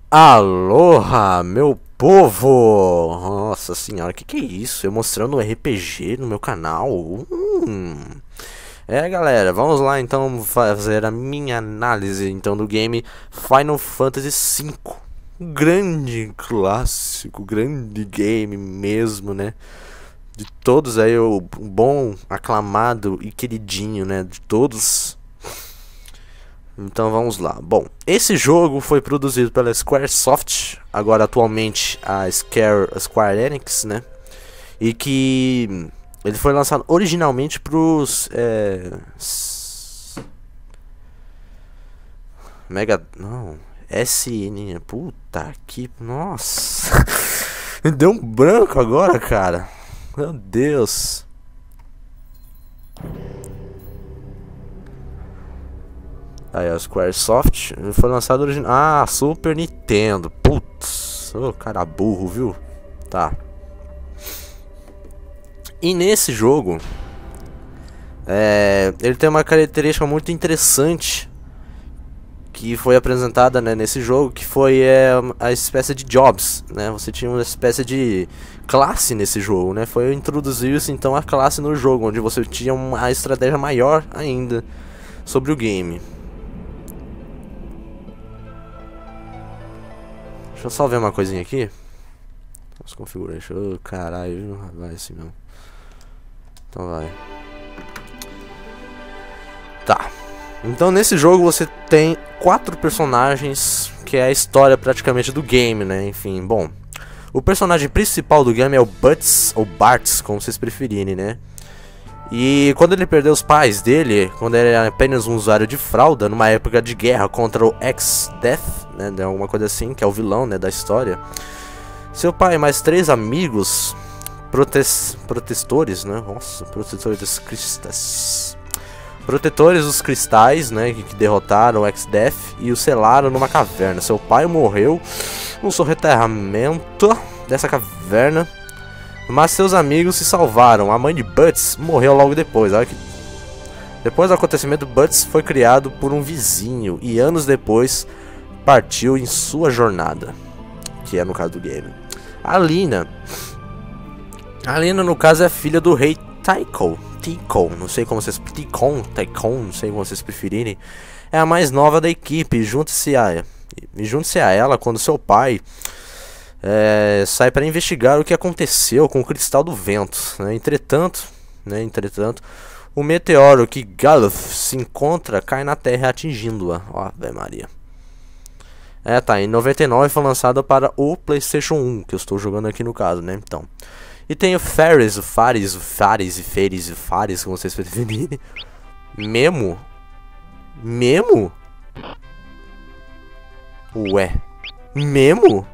Aloha, meu povo! Nossa senhora, que é isso? Eu mostrando um RPG no meu canal? Galera, vamos lá então fazer a minha análise então do game Final Fantasy V. Um grande clássico, grande game mesmo, né? De todos aí, o bom, aclamado e queridinho, né? De todos. Então vamos lá. Bom, esse jogo foi produzido pela Squaresoft, agora atualmente a Square Enix, né? E que ele foi lançado originalmente pros Mega, não, SN, puta que, nossa. Me deu um branco agora, cara. Meu Deus. Aí, a Squaresoft foi lançado original. Ah, Super Nintendo. Putz, ô, cara burro, viu? Tá. E nesse jogo, ele tem uma característica muito interessante que foi apresentada, né, nesse jogo, que foi a espécie de jobs, né? Você tinha uma espécie de classe nesse jogo, né? Foi introduzido então a classe no jogo, onde você tinha uma estratégia maior ainda sobre o game. Deixa eu só ver uma coisinha aqui. As configurations. Oh, caralho, vai assim mesmo. Então vai. Tá. Então nesse jogo você tem 4 personagens, que é a história praticamente do game, né? Enfim, bom. O personagem principal do game é o Butts, ou Bartz, como vocês preferirem, né? E quando ele perdeu os pais dele, quando ele era apenas um usuário de fralda, numa época de guerra contra o X-Death, né, alguma coisa assim, que é o vilão, né, da história. Seu pai e mais 3 amigos protetores, né, nossa, protetores dos cristais. Protetores dos cristais, né, que derrotaram o X-Death e o selaram numa caverna. Seu pai morreu no soterramento dessa caverna, mas seus amigos se salvaram. A mãe de Butts morreu logo depois. Olha que... Depois do acontecimento, Butts foi criado por um vizinho e anos depois partiu em sua jornada, que é no caso do game. A Lina no caso é filha do rei Tycho, não sei como vocês... Tychon, não sei como vocês preferirem. É a mais nova da equipe. Junte-se a ela quando seu pai sai para investigar o que aconteceu com o Cristal do Vento, né? Entretanto, o meteoro que Galuf se encontra cai na Terra atingindo-a. Ó, Ave Maria. Tá, em 99 foi lançado para o PlayStation 1, que eu estou jogando aqui no caso, né? Então. E tem o Fares, como vocês preferirem. Memo? Ué. Memo?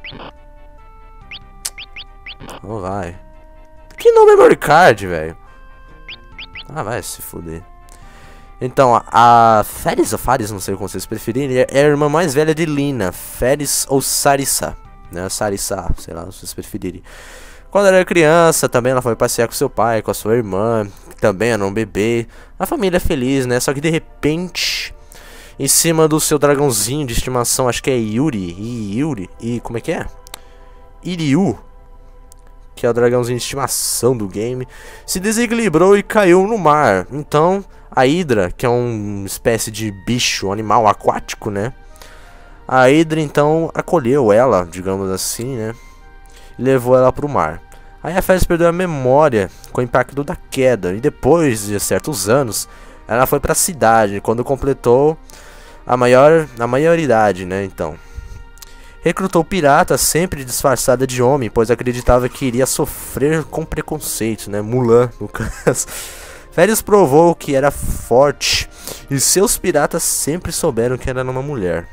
Oh, vai. Que não memory card, velho? Ah, vai se fuder. Então, a Fares ou Fares, não sei como vocês preferirem, é a irmã mais velha de Lina. Fares ou Sarissa, né? Sarissa, sei lá, se vocês preferirem. Quando ela era criança, também ela foi passear com seu pai, com a sua irmã, que também era um bebê. A família é feliz, né? Só que de repente, em cima do seu dragãozinho de estimação, acho que é Yuri, como é que é? Iryu, que é o dragãozinho de estimação do game, se desequilibrou e caiu no mar. Então, a Hydra, que é uma espécie de bicho, animal aquático, né? A Hydra, então, acolheu ela, digamos assim, né? E levou ela para o mar. Aí a Fares perdeu a memória com o impacto da queda. E depois de certos anos, ela foi para a cidade, quando completou a maioridade, né? Então, recrutou pirata, sempre disfarçada de homem, pois acreditava que iria sofrer com preconceito, né? Mulan, no caso. Fares provou que era forte e seus piratas sempre souberam que era uma mulher.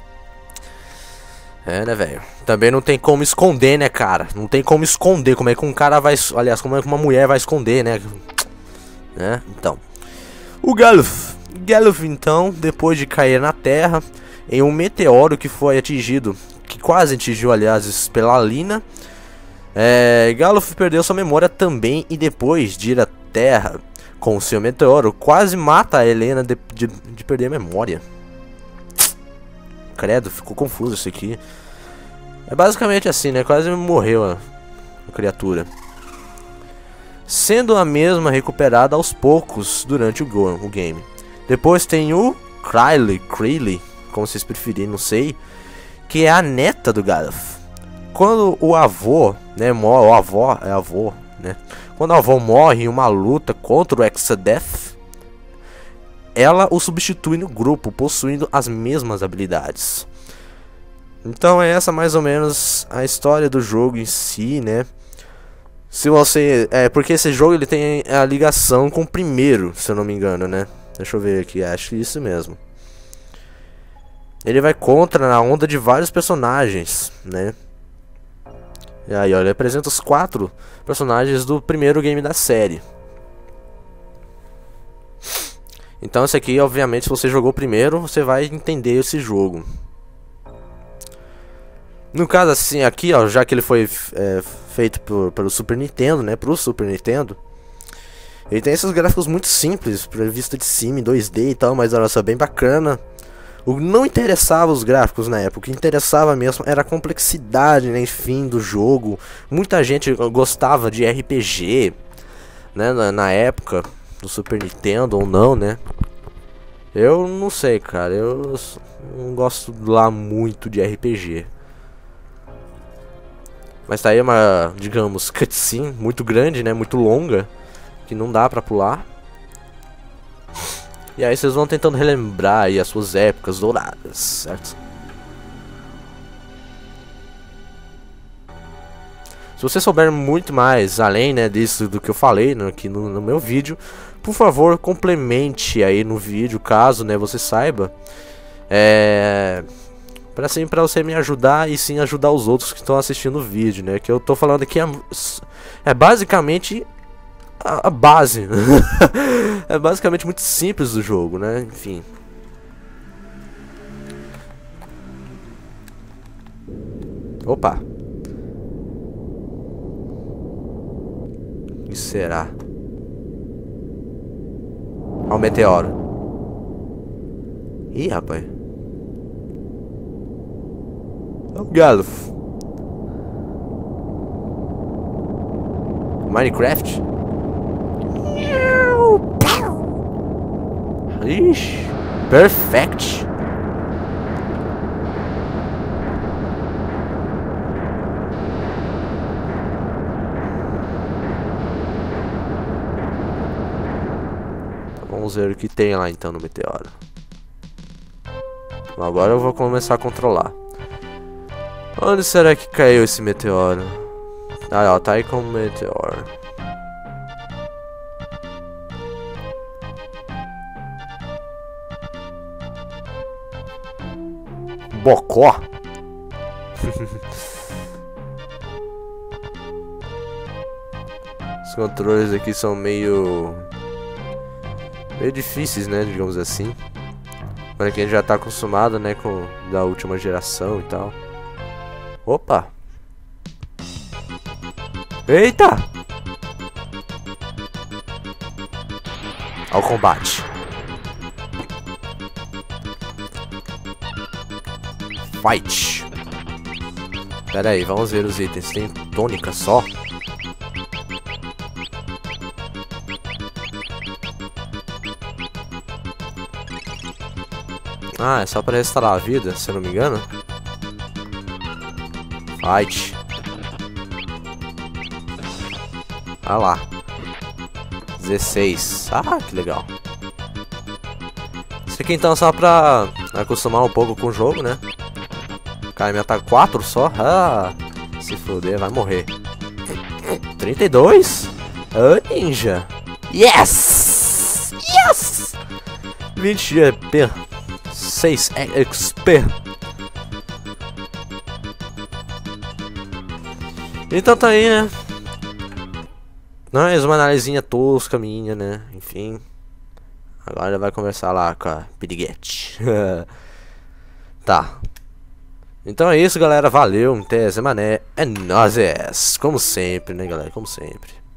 Né, velho? Também não tem como esconder, né, cara? Não tem como esconder. Como é que um cara vai... Aliás, como é que uma mulher vai esconder, né? Então. O Galuf, então, depois de cair na Terra, em um meteoro que foi atingido, que quase atingiu, aliás, pela Lina, Galuf perdeu sua memória também e depois de ir à Terra com o seu meteoro, quase mata a Helena de perder a memória. credo, ficou confuso isso aqui. É basicamente assim, né? Quase morreu a criatura. Sendo a mesma recuperada aos poucos durante o game. Depois tem o Krylie, como vocês preferirem, não sei, que é a neta do Gadolf. Quando o avô, né, morre, né? Quando a avó morre em uma luta contra o Exadeth, ela o substitui no grupo, possuindo as mesmas habilidades. Então é essa mais ou menos a história do jogo em si, né? Se você... porque esse jogo ele tem a ligação com o primeiro, se eu não me engano, né? Deixa eu ver aqui, acho que é isso mesmo. Ele vai contra a onda de vários personagens, né? E aí, ó, ele apresenta os 4 personagens do primeiro game da série. Então esse aqui, obviamente, se você jogou primeiro, você vai entender esse jogo. No caso, assim, aqui, ó, já que ele foi feito pelo Super Nintendo, né, pro Super Nintendo, ele tem esses gráficos muito simples, pra vista de cima, em 2D e tal, mas olha só, bem bacana. O que não interessava os gráficos na época, o que interessava mesmo era a complexidade, né, enfim, do jogo. Muita gente gostava de RPG, né, na época do Super Nintendo ou não, né. Eu não sei, cara, eu não gosto lá muito de RPG. Mas tá aí uma, digamos, cutscene muito grande, né, muito longa, que não dá pra pular. E aí vocês vão tentando relembrar aí as suas épocas douradas, certo? Se você souber muito mais, além, né, disso do que eu falei, né, aqui no meu vídeo, por favor, complemente aí no vídeo, caso, né, você saiba. Pra você me ajudar e sim ajudar os outros que estão assistindo o vídeo, né? Que eu tô falando aqui é basicamente a base. É basicamente muito simples do jogo, né? Enfim. Opa. O que será? Ó o meteoro. Ih, rapaz. É o Gadolf. Minecraft? Ixi, perfect. Vamos ver o que tem lá então no meteoro. Agora eu vou começar a controlar. Onde será que caiu esse meteoro? Ah, ó, tá aí como meteoro. Bocó? Os controles aqui são meio difíceis, né, digamos assim. Para quem já tá acostumado, né, com da última geração e tal. Opa! Eita! Ao combate. Fight. Pera aí, vamos ver os itens. Tem tônica só? Ah, é só pra restaurar a vida, se eu não me engano. Fight. Ah lá. 16. Ah, que legal. Isso aqui então é só pra acostumar um pouco com o jogo, né? O cara me ataca 4 só. Ah, se foder, vai morrer. 32? Ah, ninja. Yes! Yes! 20 EP. 6 XP. Então tá aí, né? Mais uma analisinha tosca minha, né? Enfim. Agora vai conversar lá com a piriguete. Tá. Então é isso, galera. Valeu. Até semana. É nóis. Como sempre, né, galera? Como sempre.